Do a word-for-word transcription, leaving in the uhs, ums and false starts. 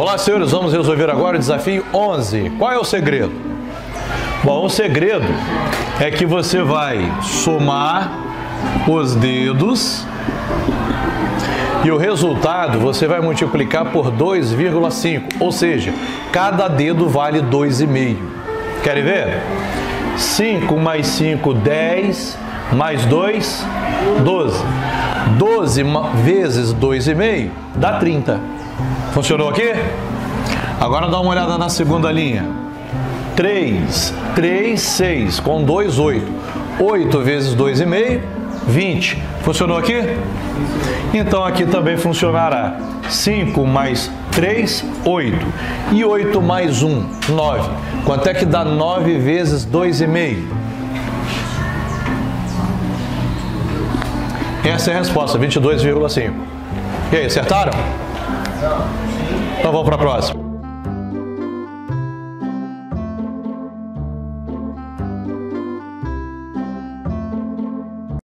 Olá, senhores, vamos resolver agora o desafio onze. Qual é o segredo? Bom, o segredo é que você vai somar os dedos e o resultado você vai multiplicar por dois vírgula cinco, ou seja, cada dedo vale dois vírgula cinco. Querem ver? cinco mais cinco, dez, mais dois, doze. doze vezes dois vírgula cinco dá trinta. Funcionou aqui? Agora dá uma olhada na segunda linha. três, três, seis, com dois, oito. oito vezes dois vírgula cinco, vinte. Funcionou aqui? Então aqui também funcionará. cinco mais três, oito. E oito mais um, nove. Quanto é que dá nove vezes dois vírgula cinco? Essa é a resposta, vinte e dois vírgula cinco. E aí, acertaram? Então vamos para a próxima.